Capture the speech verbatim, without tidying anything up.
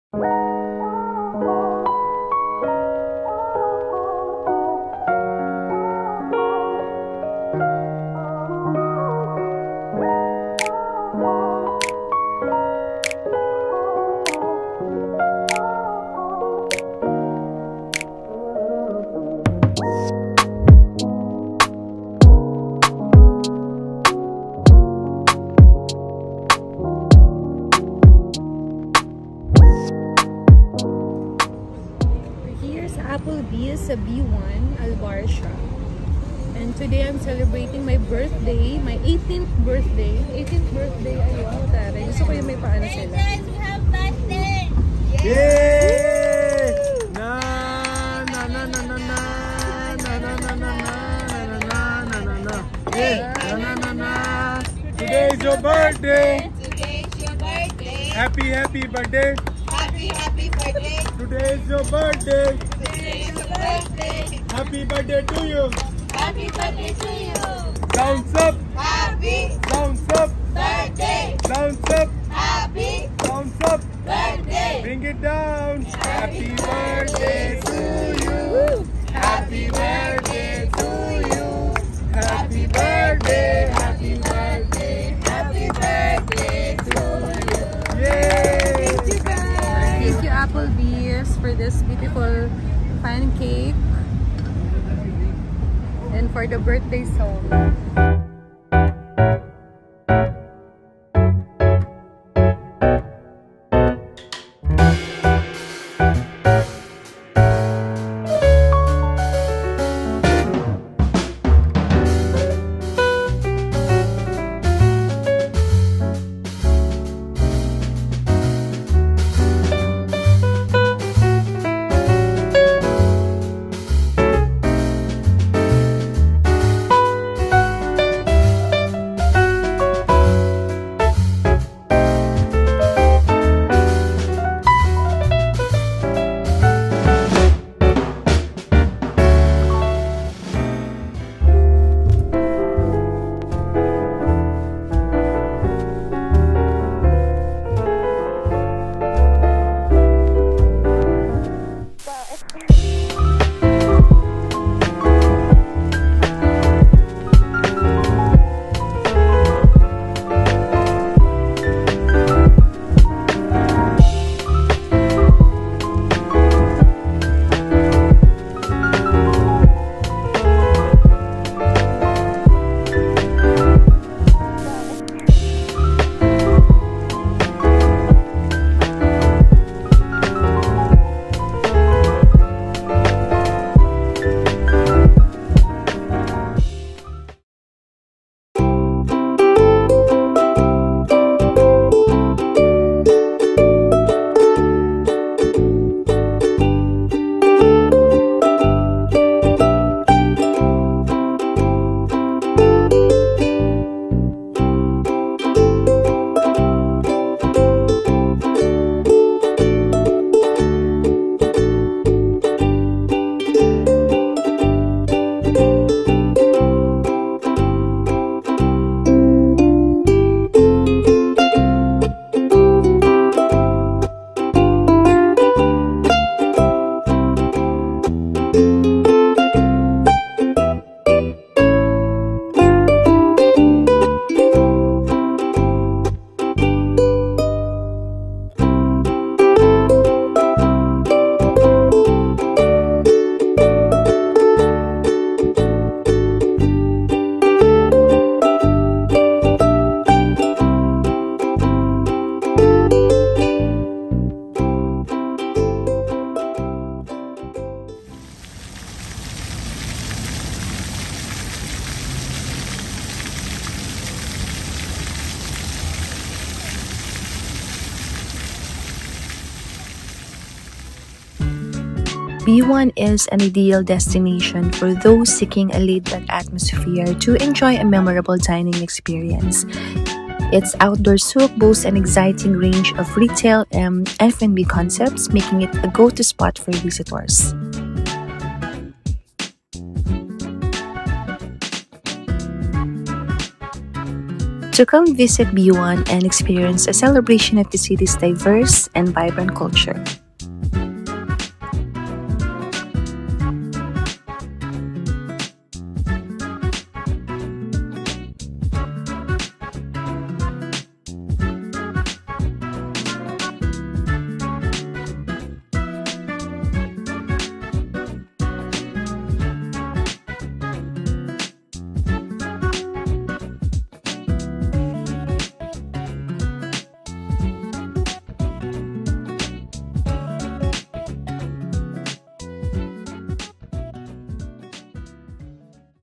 Sa B one, Barsha. And today I'm celebrating my birthday, my eighteenth birthday. eighteenth birthday, ayun, taray. Gusto ko yung may paano sila. Hey guys, we have birthday! Yay! Na na na na na na na na na na na na na na na. Hey, na na na na. Today is your birthday. Today is your birthday. Happy happy birthday. Happy happy birthday. Today is your birthday. Today is your birthday. Happy birthday to you. Happy birthday to you. Sounds up. Happy Sounds up. birthday. Sounds up. Happy Sounds up. birthday. Bring it down. Happy birthday to you. Happy birthday to you. Happy birthday. Happy birthday. Happy birthday to you. Yay! Thank you guys! Thank you Applebee's for this beautiful pancake and for the birthday song. B one is an ideal destination for those seeking a laid-back atmosphere to enjoy a memorable dining experience. Its outdoor souk boasts an exciting range of retail and F and B concepts, making it a go-to spot for visitors. So come visit B one and experience a celebration of the city's diverse and vibrant culture.